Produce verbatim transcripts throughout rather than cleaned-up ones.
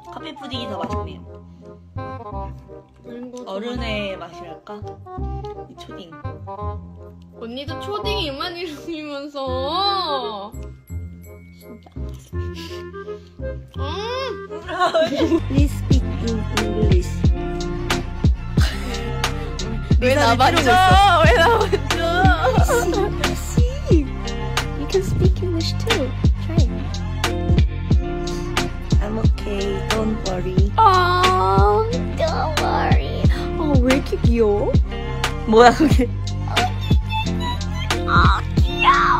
커피 푸딩이 더 맛있네요. 어른의 맛이랄까? 이 초딩. 언니도 초딩이 이만 이름이면서. 진짜. 음. Please speak in English. 왜 나 먼저? 왜 나 먼저? See, you can speak English too. Try. I'm okay. Don't worry. Oh, don't worry. 어, 왜 이렇게 귀여워? 뭐야 그게? 아, 귀여워.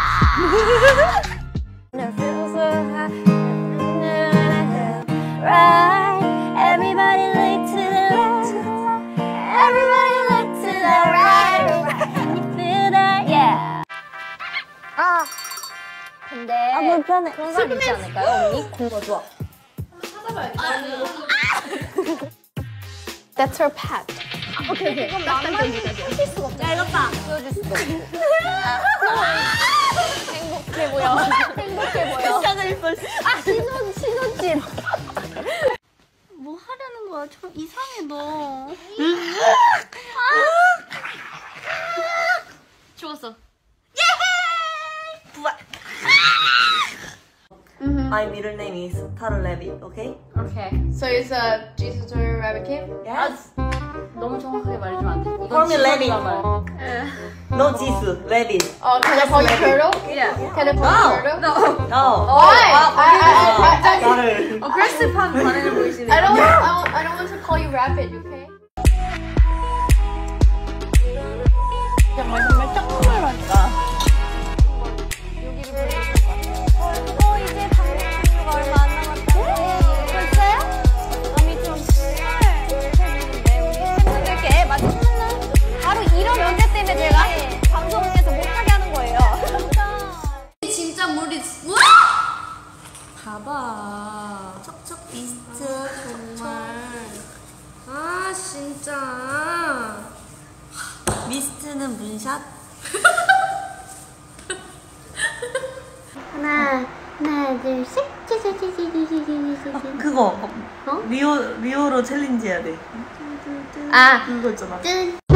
Right, everybody look to the left. Everybody look to the right. Can you feel that? Yeah. 아, 근데 아, 뭐 편해. 그런 사람 있지 않을까요, 언니? 공부 좋아. 찾아봐야겠다. That's her pet. 아, 오케이 오케이. 그럼 나만 할 수가 없어. 야, 이것 봐. 보여줄 수가 없어. 행복해 보여. 행복해 보여. 짱을 뻔. 아, 신혼 신혼집. 뭐 하려는 거야? 좀 이상해 너. 죽었어. 부활. My middle name is Taro Rabbit. Okay? Okay. So it's a Jesus or Rabbit Cave? Yes. 너무 정확하게 말해주면 안 돼. Call me Rabbit. No Jesus. Rabbit. Oh, can I call you Turtle? Yeah. Can I call you Turtle? No. No. Why? I, I, I, I, 나를. aggressive한 반응을 보이시네요. I don't want, I want, I don't want to call you Rabbit, okay? 정말 정말 정말 맛있다. 어, 이제 방송이 얼마 안 남았다고. 벌써요? 아니 좀 해주는데 우리 팬분들께 맞췄나? 바로 이런 문제 때문에 제가 방송에서 못하게 하는 거예요. 진짜 물이 우와! 봐봐. 척척 비스트 정말. 아 진짜. 미스트는 문샷. 하나, 하나, 둘, 셋. 아, 그거. 어? 리오 리오로 챌린지 해야 돼. 아, 그거 있잖아. 짠.